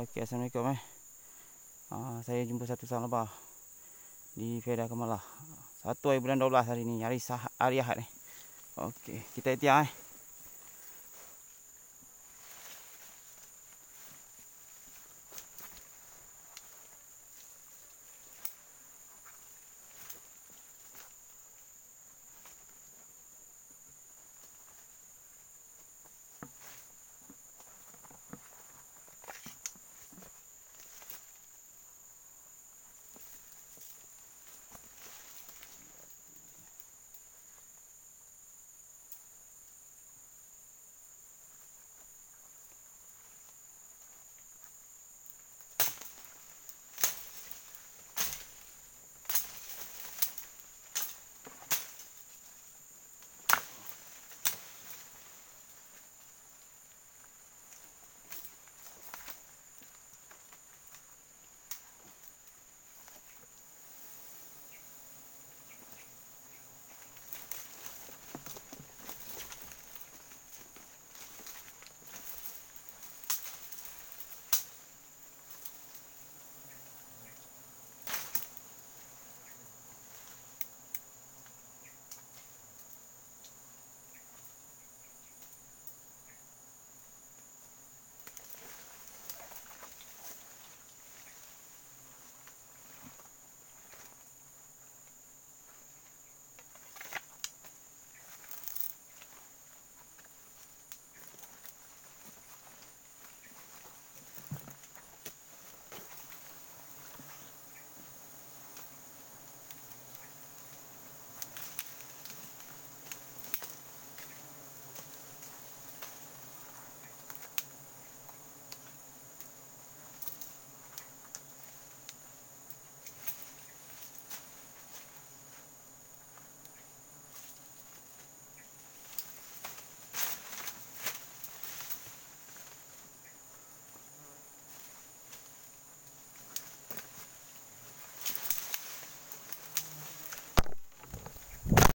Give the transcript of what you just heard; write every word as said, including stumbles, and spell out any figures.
Okey, Assalamualaikum eh. Uh, saya jumpa satu Sarang Lebah di Fedah Kemalah. Satu hari bulan dua belas hari ni, hari sah hari Ahad eh. Okey, kita ikhtiar eh.